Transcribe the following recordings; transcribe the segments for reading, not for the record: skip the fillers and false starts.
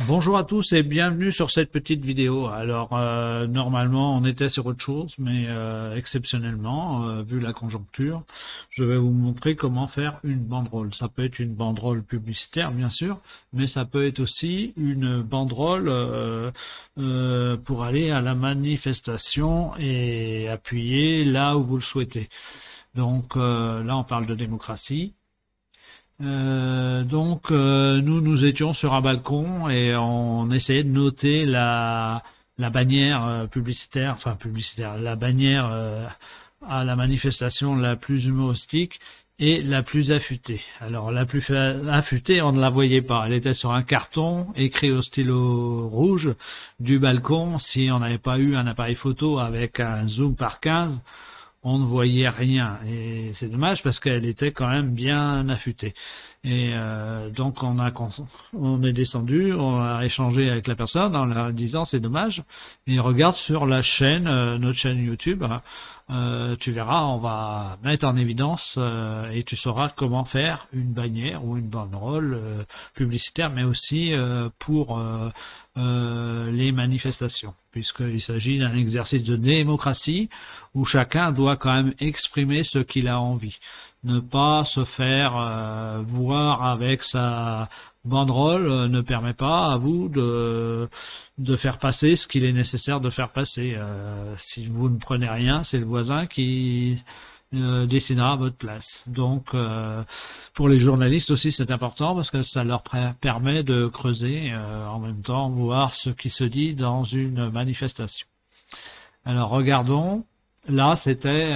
Bonjour à tous et bienvenue sur cette petite vidéo. Alors, normalement, on était sur autre chose, mais exceptionnellement, vu la conjoncture, je vais vous montrer comment faire une banderole. Ça peut être une banderole publicitaire, bien sûr, mais ça peut être aussi une banderole pour aller à la manifestation et appuyer là où vous le souhaitez. Donc là, on parle de démocratie. Nous étions sur un balcon et on essayait de noter la bannière publicitaire, la bannière à la manifestation la plus humoristique et la plus affûtée. Alors la plus affûtée, on ne la voyait pas. Elle était sur un carton écrit au stylo rouge du balcon. Si on n'avait pas eu un appareil photo avec un zoom par 15, on ne voyait rien et c'est dommage parce qu'elle était quand même bien affûtée. Et donc on est descendu, on a échangé avec la personne en leur disant c'est dommage. Et regarde sur la chaîne, notre chaîne YouTube, tu verras, on va mettre en évidence et tu sauras comment faire une bannière ou une banderole publicitaire, mais aussi pour les manifestations, puisqu'il s'agit d'un exercice de démocratie où chacun doit quand même exprimer ce qu'il a envie. Ne pas se faire voir avec sa banderole ne permet pas à vous de faire passer ce qu'il est nécessaire de faire passer. Si vous ne prenez rien, c'est le voisin qui décidera à votre place. Donc, pour les journalistes aussi, c'est important parce que ça leur permet de creuser en même temps, voir ce qui se dit dans une manifestation. Alors, regardons. Là, c'était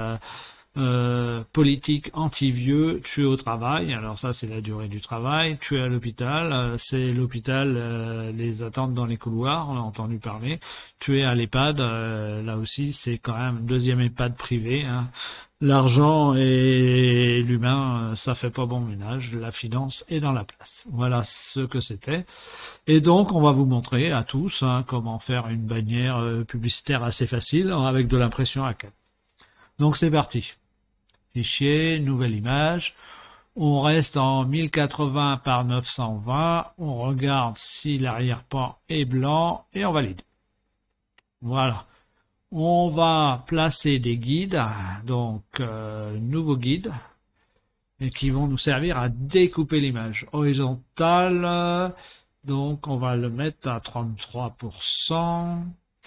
politique anti-vieux, tué au travail. Alors ça, c'est la durée du travail. Tué à l'hôpital, c'est l'hôpital, les attentes dans les couloirs, on a entendu parler. Tué à l'EHPAD, là aussi, c'est quand même un deuxième EHPAD privé. Hein. L'argent et l'humain, ça fait pas bon ménage. La finance est dans la place. Voilà ce que c'était. Et donc, on va vous montrer à tous comment faire une bannière publicitaire assez facile avec de l'impression à 4. Donc, c'est parti. Fichier, nouvelle image. On reste en 1080 par 920. On regarde si l'arrière-plan est blanc et on valide. Voilà. On va placer des guides, donc nouveaux guides, et qui vont nous servir à découper l'image. Horizontale, donc on va le mettre à 33%.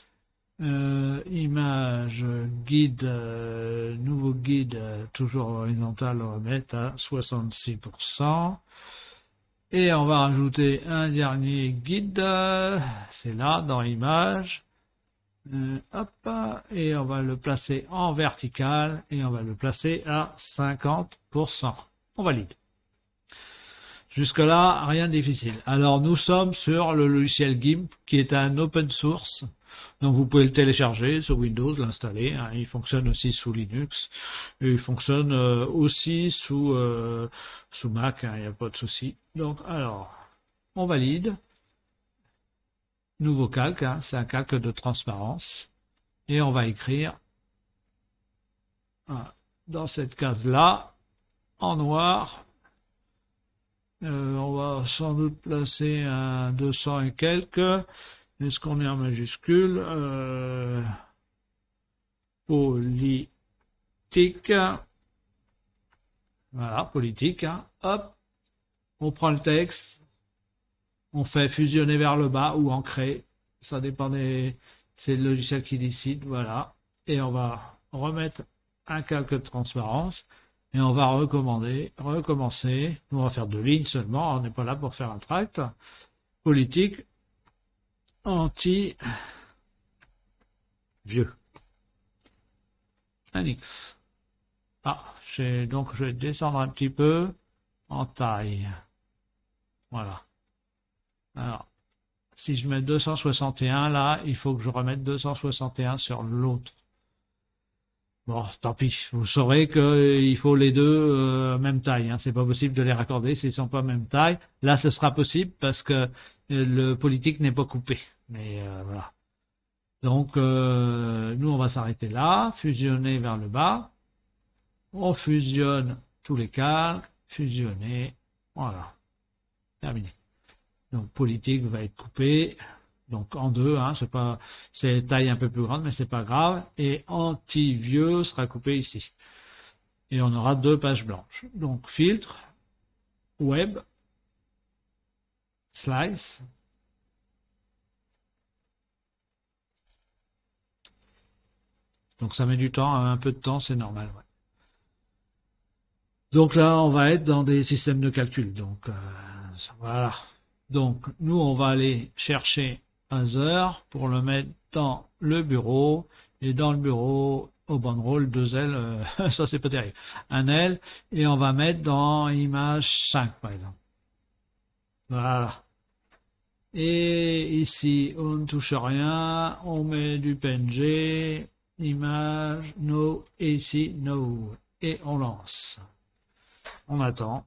Image, guide, nouveau guide, toujours horizontal, on va mettre à 66%. Et on va rajouter un dernier guide, c'est là, dans l'image. Hop, et on va le placer en vertical et on va le placer à 50%. On valide. Jusque-là, rien de difficile. Alors, nous sommes sur le logiciel GIMP, qui est un open source. Donc, vous pouvez le télécharger sur Windows, l'installer. Hein. Il fonctionne aussi sous Linux. Et il fonctionne aussi sous Mac. Il n'y a pas de souci. Donc, alors, on valide. Nouveau calque, hein, c'est un calque de transparence. Et on va écrire dans cette case-là, en noir. On va sans doute placer un 200 et quelques. Est-ce qu'on est en majuscule politique. Voilà, politique. Hein. Hop, on prend le texte. On fait fusionner vers le bas ou ancrer. Ça dépend des... C'est le logiciel qui décide. Voilà. Et on va remettre un calque de transparence. Et on va recommencer. On va faire 2 lignes seulement. On n'est pas là pour faire un tract. Politique anti-vieux. Un X. Donc je vais descendre un petit peu en taille. Voilà. Alors, si je mets 261 là, il faut que je remette 261 sur l'autre. Bon, tant pis. Vous saurez qu'il faut les deux même taille. Hein. C'est pas possible de les raccorder s'ils sont pas même taille. Là, ce sera possible parce que le politique n'est pas coupé. Mais voilà. Donc, nous, on va s'arrêter là. Fusionner vers le bas. On fusionne tous les calques. Fusionner. Voilà. Terminé. Donc politique va être coupé donc en deux, hein, c'est taille un peu plus grande, mais c'est pas grave. Et anti-vieux sera coupé ici. Et on aura deux pages blanches. Donc filtre, web, slice. Donc ça met du temps, un peu de temps, c'est normal. Ouais. Donc là, on va être dans des systèmes de calcul. Donc voilà. Donc nous, on va aller chercher un heure pour le mettre dans le bureau. Et dans le bureau, au banderole, deux L, ça c'est pas terrible. Un L, et on va mettre dans image 5, par exemple. Voilà. Et ici, on ne touche rien, on met du PNG, image, no, et ici, no. Et on lance. On attend.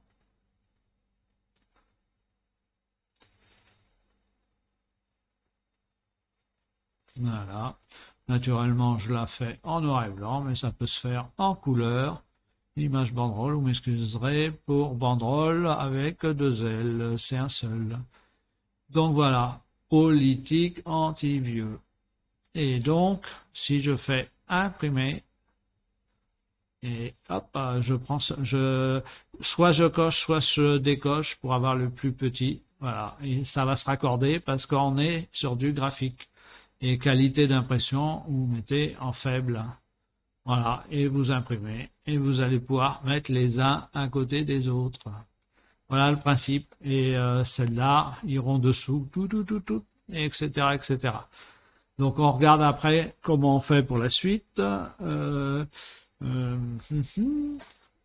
Voilà. Naturellement, je la fais en noir et blanc, mais ça peut se faire en couleur. Image banderole, vous m'excuserez pour banderole avec deux L, c'est un seul. Donc voilà, politique anti-vieux. Et donc, si je fais imprimer, et hop, soit je coche, soit je décoche pour avoir le plus petit. Voilà, et ça va se raccorder parce qu'on est sur du graphique. Et qualité d'impression, vous mettez en faible. Voilà, et vous imprimez. Et vous allez pouvoir mettre les uns à côté des autres. Voilà le principe. Et celles-là iront dessous, tout, etc., etc. Donc on regarde après comment on fait pour la suite. Hum, hum.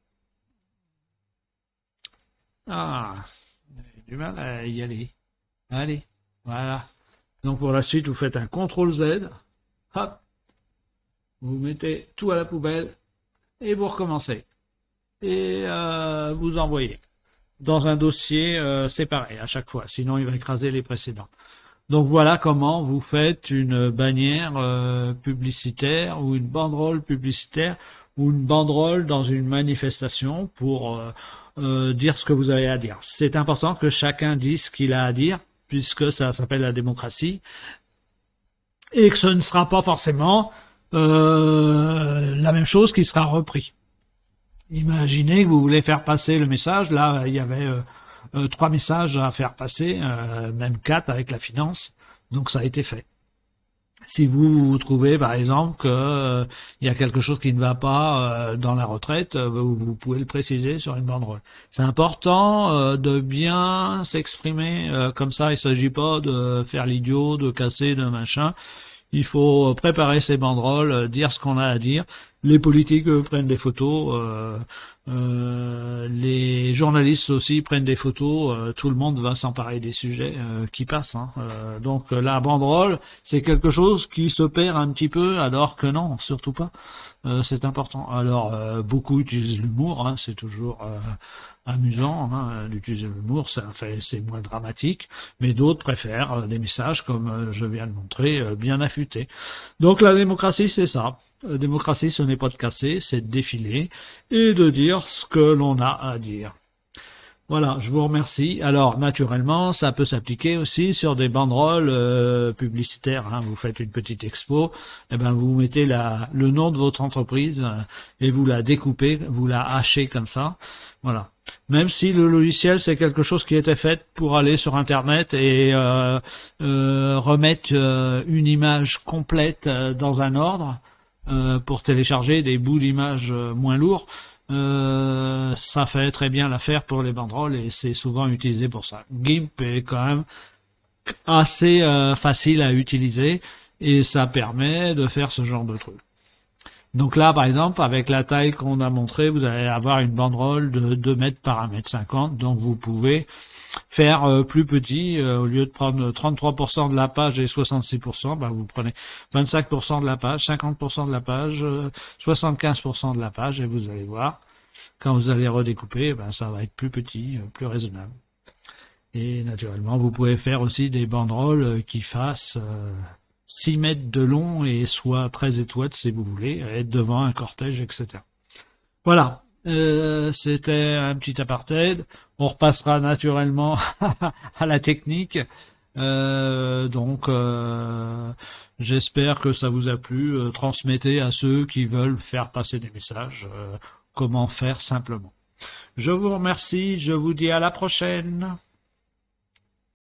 Ah, j'ai du mal à y aller. Allez, voilà. Donc pour la suite, vous faites un CTRL Z. Hop, vous mettez tout à la poubelle et vous recommencez. Et vous envoyez dans un dossier séparé à chaque fois. Sinon, il va écraser les précédents. Donc voilà comment vous faites une bannière publicitaire ou une banderole publicitaire ou une banderole dans une manifestation pour dire ce que vous avez à dire. C'est important que chacun dise ce qu'il a à dire puisque ça s'appelle la démocratie et que ce ne sera pas forcément la même chose qui sera repris. Imaginez que vous voulez faire passer le message. Là, il y avait trois messages à faire passer, même quatre avec la finance. Donc ça a été fait. Si vous trouvez par exemple que il y a quelque chose qui ne va pas dans la retraite, vous pouvez le préciser sur une banderole. C'est important de bien s'exprimer comme ça. Il ne s'agit pas de faire l'idiot, de casser, de machin. Il faut préparer ses banderoles, dire ce qu'on a à dire. Les politiques prennent des photos, les journalistes aussi prennent des photos. Tout le monde va s'emparer des sujets qui passent. Hein. Donc la banderole, c'est quelque chose qui se perd un petit peu, alors que non, surtout pas. C'est important. Alors beaucoup utilisent l'humour, hein, c'est toujours amusant d'utiliser l'humour, c'est moins dramatique, mais d'autres préfèrent des messages comme je viens de montrer, bien affûtés. Donc la démocratie, c'est ça. La démocratie, ce n'est pas de casser, c'est de défiler et de dire ce que l'on a à dire. Voilà, je vous remercie. Alors, naturellement, ça peut s'appliquer aussi sur des banderoles publicitaires. Hein. Vous faites une petite expo, et ben vous mettez le nom de votre entreprise et vous la découpez, vous la hachez comme ça. Voilà. Même si le logiciel c'est quelque chose qui était fait pour aller sur Internet et remettre une image complète dans un ordre pour télécharger des bouts d'images moins lourds. Ça fait très bien l'affaire pour les banderoles et c'est souvent utilisé pour ça. GIMP est quand même assez facile à utiliser et ça permet de faire ce genre de truc. Donc là, par exemple, avec la taille qu'on a montré, vous allez avoir une banderole de 2 mètres par 1,50 m. Donc vous pouvez faire plus petit, au lieu de prendre 33% de la page et 66%, bah vous prenez 25% de la page, 50% de la page, 75% de la page, et vous allez voir, quand vous allez redécouper, ben, ça va être plus petit, plus raisonnable. Et naturellement, vous pouvez faire aussi des banderoles qui fassent 6 mètres de long et soit 13 étoiles si vous voulez, être devant un cortège, etc. Voilà, c'était un petit aparté. on repassera naturellement à la technique. Donc, j'espère que ça vous a plu. Transmettez à ceux qui veulent faire passer des messages comment faire simplement. Je vous remercie, je vous dis à la prochaine.